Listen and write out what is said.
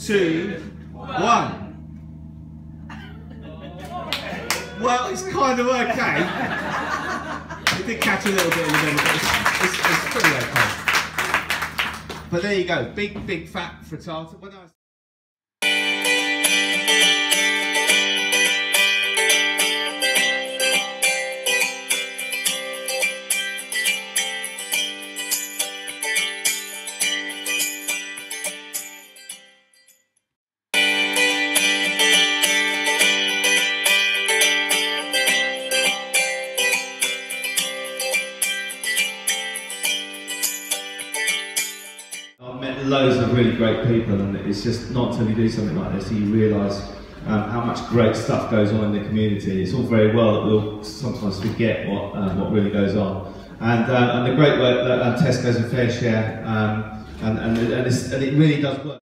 2, 1. Well, it's kind of okay. It did catch a little bit in the middle, but it's pretty okay. But there you go, big fat frittata. When I was I've met loads of really great people, and it's just not until you do something like this that you realise how much great stuff goes on in the community. It's all very well that we'll sometimes forget what really goes on, and the great work that Tesco's and FareShare, and it really does work.